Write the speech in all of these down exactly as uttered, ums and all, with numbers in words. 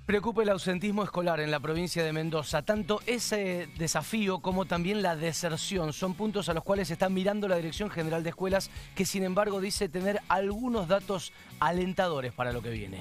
Preocupa el ausentismo escolar en la provincia de Mendoza. Tanto ese desafío como también la deserción son puntos a los cuales está mirando la Dirección General de Escuelas, que sin embargo dice tener algunos datos alentadores para lo que viene.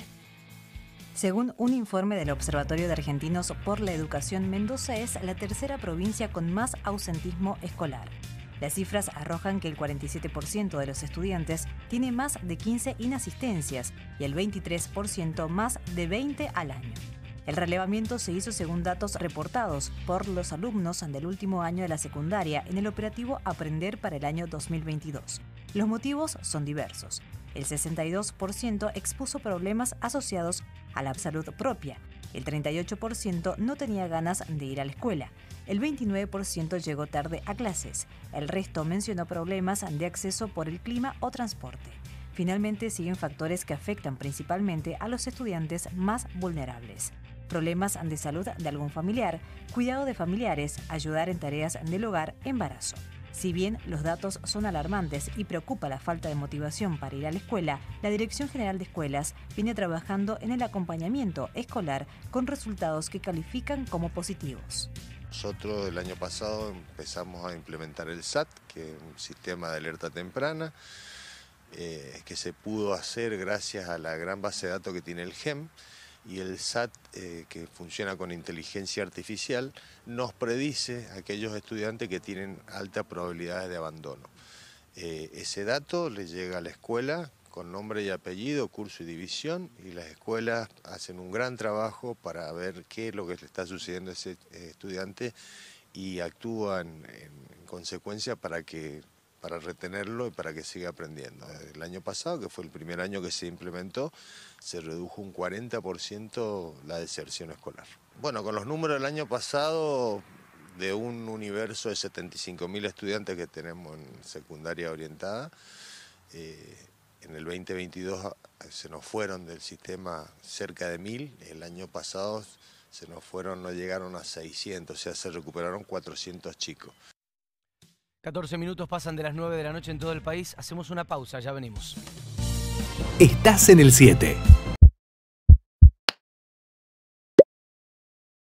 Según un informe del Observatorio de Argentinos por la Educación, Mendoza es la tercera provincia con más ausentismo escolar. Las cifras arrojan que el cuarenta y siete por ciento de los estudiantes tiene más de quince inasistencias y el veintitrés por ciento más de veinte al año. El relevamiento se hizo según datos reportados por los alumnos del último año de la secundaria en el operativo Aprender para el año dos mil veintidós. Los motivos son diversos. El sesenta y dos por ciento expuso problemas asociados a la salud propia. El treinta y ocho por ciento no tenía ganas de ir a la escuela. El veintinueve por ciento llegó tarde a clases. El resto mencionó problemas de acceso por el clima o transporte. Finalmente, siguen factores que afectan principalmente a los estudiantes más vulnerables. Problemas de salud de algún familiar, cuidado de familiares, ayudar en tareas del hogar, embarazo. Si bien los datos son alarmantes y preocupa la falta de motivación para ir a la escuela, la Dirección General de Escuelas viene trabajando en el acompañamiento escolar con resultados que califican como positivos. Nosotros el año pasado empezamos a implementar el S A T, que es un sistema de alerta temprana, eh, que se pudo hacer gracias a la gran base de datos que tiene el G E M. Y el S A T, eh, que funciona con inteligencia artificial, nos predice a aquellos estudiantes que tienen altas probabilidades de abandono. Eh, ese dato le llega a la escuela con nombre y apellido, curso y división, y las escuelas hacen un gran trabajo para ver qué es lo que le está sucediendo a ese eh, estudiante y actúan en, en consecuencia para que para retenerlo y para que siga aprendiendo. El año pasado, que fue el primer año que se implementó, se redujo un cuarenta por ciento la deserción escolar. Bueno, con los números del año pasado, de un universo de setenta y cinco mil estudiantes que tenemos en secundaria orientada, eh, en el veinte veintidós se nos fueron del sistema cerca de mil, el año pasado se nos fueron, no llegaron a seiscientos, o sea, se recuperaron cuatrocientos chicos. catorce minutos pasan de las nueve de la noche en todo el país. Hacemos una pausa, ya venimos. Estás en el siete.